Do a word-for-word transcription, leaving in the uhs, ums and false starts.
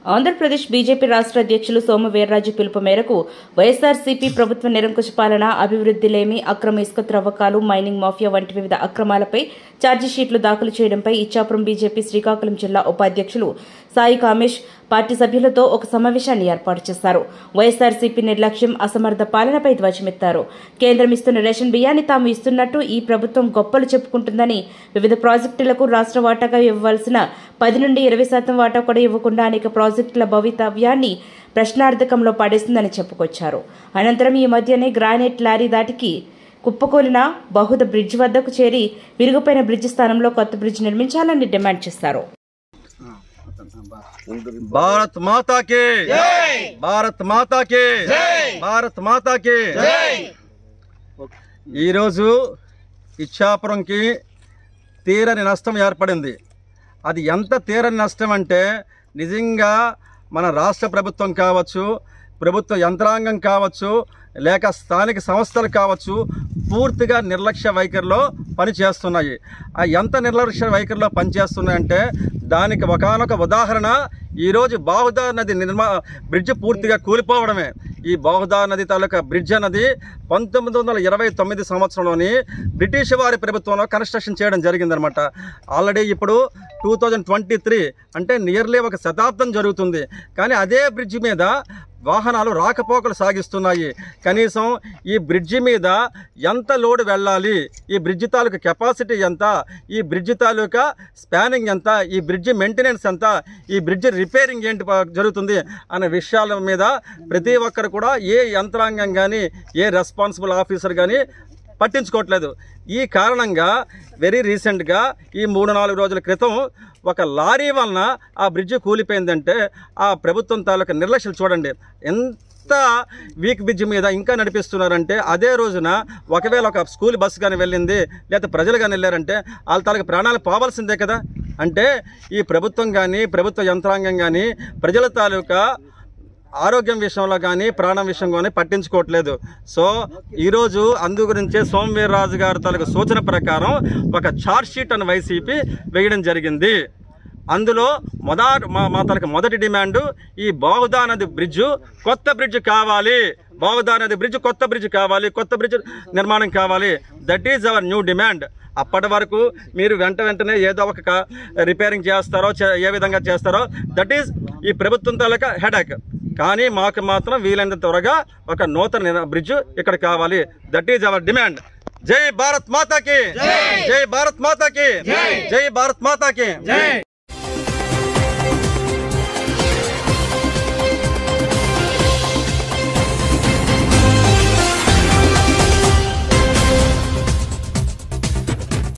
Andhra Pradesh BJP రాష్ట్ర అధ్యక్షులు సోము వీర్రాజు పిలుపు మేరకు వైఎస్ఆర్సీపీ ప్రభుత్వ నిరంకుశ పాలన, అభివృద్ధి లేమి, అక్రమ ఇసుక త్రవ్వకాలు, మైనింగ్ మాఫియా వంటి వివిధ అక్రమాలపై ఛార్జిషీట్లు దాఖలు చేయడంపై ఇచ్చాపురం బీజేపీ శ్రీకాకుళం జిల్లా ఉపాధ్యక్షులు సాయి కామేష్ పార్టీ సభ్యులతో ఒక సమావేశాన్ని ఏర్పాటు చేశారు. వైఎస్ఆర్సీపీ నిర్లక్ష్యం, అసమర్థ పాలనపై ధ్వజమెత్తారు. కేంద్రం ఇస్తున్న రేషన్ బియ్యాన్ని తాము ఇస్తున్నట్టు ఈ ప్రభుత్వం గొప్పలు చెప్పుకుంటుందని, వివిధ ప్రాజెక్టులకు రాష్ట్ర వాటాగా ఇవ్వవలసిన పది నుండి ఇరవై శాతం వాటా కూడా ఇవ్వకుండా అనేక ప్రాజెక్టుల భవితవ్యాన్ని ప్రశ్నార్థకంలో పడేస్తుందని చెప్పుకొచ్చారు. అనంతరం ఈ మధ్యనే గ్రానైట్ లారీ దాటికి కుప్పకూలిన బహుద బ్రిడ్జ్ వద్దకు చేరి విరిగిపోయిన బ్రిడ్జ్ స్థానంలో కొత్త బ్రిడ్జ్ నిర్మించాలని డిమాండ్ చేశారు. భారత్ మాతా కే జై, భారత్ మాతా కే జై, భారత్ మాతా కే జై. ఈరోజు ఇచ్చాపురంకి తీరని నష్టం ఏర్పడింది. అది ఎంత తీరని నష్టం అంటే నిజంగా మన రాష్ట్ర ప్రభుత్వం కావచ్చు, ప్రభుత్వ యంత్రాంగం కావచ్చు, లేక స్థానిక సంస్థలు కావచ్చు, పూర్తిగా నిర్లక్ష్య వైఖరిలో పనిచేస్తున్నాయి. ఆ ఎంత నిర్లక్ష్య వైఖరిలో పనిచేస్తున్నాయంటే దానికి ఒకానొక ఉదాహరణ ఈరోజు బాహుదా నది నిర్మా బ్రిడ్జ్ పూర్తిగా కూలిపోవడమే. ఈ బాహుదా నది తాలూకా బ్రిడ్జ్ అన్నది పంతొమ్మిది వందల ఇరవై తొమ్మిది సంవత్సరంలోని బ్రిటిష్ వారి ప్రభుత్వంలో కన్స్ట్రక్షన్ చేయడం జరిగిందనమాట. ఆల్రెడీ ఇప్పుడు టూ థౌజండ్ ట్వంటీ త్రీ అంటే నియర్లీ ఒక శతాబ్దం జరుగుతుంది. కానీ అదే బ్రిడ్జ్ మీద వాహనాలు రాకపోకలు సాగిస్తున్నాయి. కనీసం ఈ బ్రిడ్జి మీద ఎంత లోడ్ వెళ్ళాలి, ఈ బ్రిడ్జి తాలూకా కెపాసిటీ ఎంత, ఈ బ్రిడ్జి తాలూకా స్పానింగ్ ఎంత, ఈ బ్రిడ్జి మెయింటెనెన్స్ ఎంత, ఈ బ్రిడ్జి రిపేరింగ్ ఏంటి జరుగుతుంది అనే విషయాల మీద ప్రతి ఒక్కరు కూడా ఏ యంత్రాంగం కానీ ఏ రెస్పాన్సిబుల్ ఆఫీసర్ కానీ పట్టించుకోవట్లేదు. ఈ కారణంగా వెరీ రీసెంట్గా ఈ మూడు నాలుగు రోజుల క్రితం ఒక లారీ వలన ఆ బ్రిడ్జి కూలిపోయిందంటే ఆ ప్రభుత్వం తాలూకా నిర్లక్ష్యం చూడండి. ఎంత వీక్ బ్రిడ్జ్ మీద ఇంకా నడిపిస్తున్నారంటే అదే రోజున ఒకవేళ ఒక స్కూల్ బస్సు కానీ వెళ్ళింది, లేకపోతే ప్రజలు కానీ వెళ్ళారంటే వాళ్ళ తాలూకా ప్రాణాలు పోవాల్సిందే కదా. అంటే ఈ ప్రభుత్వం కానీ ప్రభుత్వ యంత్రాంగం కానీ ప్రజల తాలూకా ఆరోగ్యం విషయంలో కానీ ప్రాణం విషయం కానీ పట్టించుకోవట్లేదు. సో ఈరోజు అందు గురించే సోము వీర్రాజు గారి తాలూకు సూచన ప్రకారం ఒక ఛార్జ్ షీట్ అని వైసీపీ వేయడం జరిగింది. అందులో మొద మా మా తాలూకు మొదటి డిమాండు ఈ బాహుదా నది బ్రిడ్జు కొత్త బ్రిడ్జ్ కావాలి, బాహుదా నది బ్రిడ్జ్ కొత్త బ్రిడ్జ్ కావాలి, కొత్త బ్రిడ్జ్ నిర్మాణం కావాలి. That is our new demand. అప్పటి వరకు మీరు వెంట వెంటనే ఏదో ఒక రిపేరింగ్ చేస్తారో ఏ విధంగా చేస్తారో దట్ ఈజ్ ఈ ప్రభుత్వం తాలూకా హెడేక్. కానీ మాకు మాత్రం వీలైనంత త్వరగా ఒక నూతన బ్రిడ్జ్ ఇక్కడ కావాలి. That is our demand. జై భారత్ మాతాకి, జై భారత్ మాతాకి, జై భారత్ మాతాకి.